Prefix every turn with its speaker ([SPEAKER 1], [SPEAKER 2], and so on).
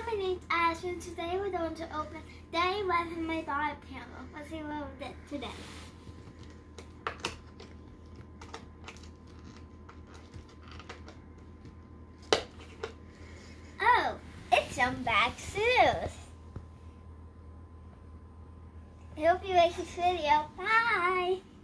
[SPEAKER 1] my name's Addison. Today we're going to open day 11 of my Barbie candle. Let's see what we did today. Oh, it's some back shoes. I hope you like this video. Bye!